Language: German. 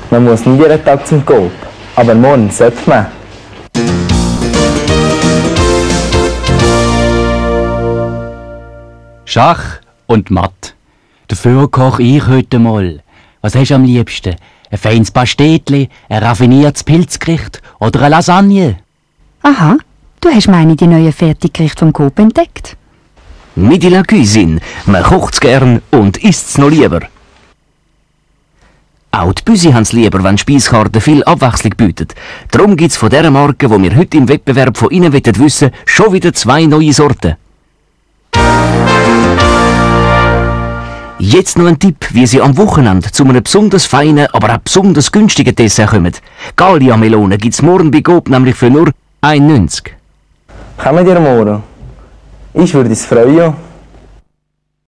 Man muss nicht jeden Tag zum Coop, aber morgen sollte man. Schach und Matt. Dafür koche ich heute mal. Was hast du am liebsten? Ein feines Pastetli, ein raffiniertes Pilzgericht oder eine Lasagne? Aha, du hast die neuen Fertiggerichte vom Coop entdeckt. Midi la Cuisine. Man kocht's gern und isst's noch lieber. Auch die Büsi haben's lieber, wenn die Speiskarte viel Abwechslung bietet. Darum gibt's von dieser Marke, wo wir heute im Wettbewerb von Ihnen wissen, schon wieder 2 neue Sorten. Jetzt noch ein Tipp, wie Sie am Wochenende zu einem besonders feinen, aber auch besonders günstigen Dessert kommen. Gallia-Melone gibt's morgen bei Coop nämlich für nur 1,90 €. Kommen ihr morgen? Ich würde es freuen.